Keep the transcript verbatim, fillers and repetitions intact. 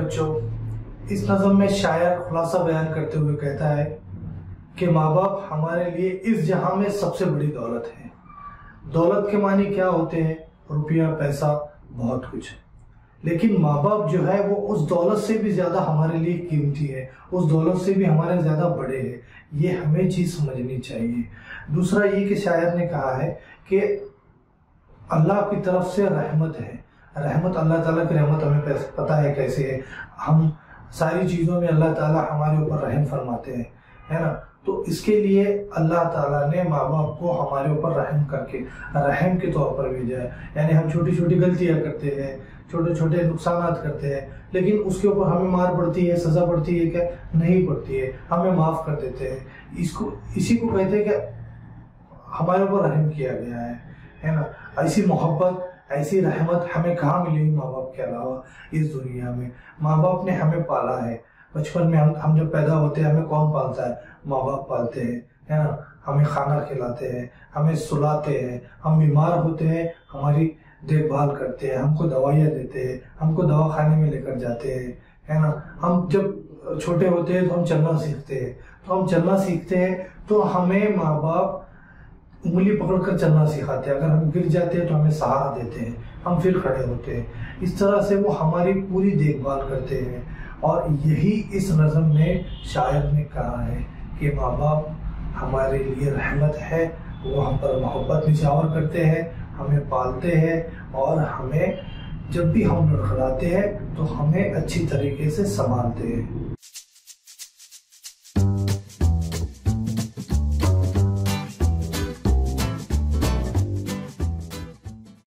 बच्चों, इस नज़म में शायर खुलासा बयान करते हुए कहता है कि माँ बाप हमारे लिए इस जहां में सबसे बड़ी दौलत है। दौलत के मानी क्या होते हैं? रुपया, पैसा, बहुत कुछ। लेकिन माँ बाप जो है वो उस दौलत से भी ज्यादा हमारे लिए कीमती है, उस दौलत से भी हमारे ज्यादा बड़े हैं। ये हमें चीज समझनी चाहिए। दूसरा ये कि शायर ने कहा है कि अल्लाह की तरफ से रहमत है। रहमत, अल्लाह ताला की रहमत हमें पता है कैसे है। हम सारी चीज़ों में अल्लाह ताला हमारे ऊपर रहम फरमाते हैं, है ना। तो इसके लिए अल्लाह ताला ने माँ बाप को हमारे ऊपर रहम करके रहम के तौर पर भेजा है। यानी हम छोटी छोटी गलतियाँ करते हैं, छोटे छोटे नुकसान करते हैं, लेकिन उसके ऊपर हमें मार पड़ती है, सज़ा पड़ती है क्या? नहीं पड़ती है, हमें माफ़ कर देते हैं। इसको इसी को कहते हैं कि हमारे ऊपर रहम किया गया है, है ना। ऐसी मोहब्बत, ऐसी रहमत हमें कहाँ मिलेगी माँ बाप के अलावा इस दुनिया में। माँ बाप ने हमें पाला है। बचपन में हम हम जब पैदा होते हैं हमें कौन पालता है? माँ बाप पालते हैं, है ना। हमें खाना खिलाते हैं, हमें सुलाते हैं, हम बीमार होते हैं हमारी देखभाल करते हैं, हमको दवाइयाँ देते हैं, हमको दवा खाने में लेकर जाते हैं, है ना। हम जब छोटे होते हैं तो हम चलना सीखते हैं, तो हम चलना सीखते हैं तो हमें माँ बाप उंगली पकड़कर चलना सिखाते हैं। अगर हम गिर जाते हैं तो हमें सहारा देते हैं, हम फिर खड़े होते हैं। इस तरह से वो हमारी पूरी देखभाल करते हैं। और यही इस नज़म में शायर ने कहा है कि माँ बाप हमारे लिए रहमत है। वो हम पर मोहब्बत निछावर करते हैं, हमें पालते हैं और हमें जब भी हम लड़खड़ाते हैं तो हमें अच्छी तरीके से संभालते हैं।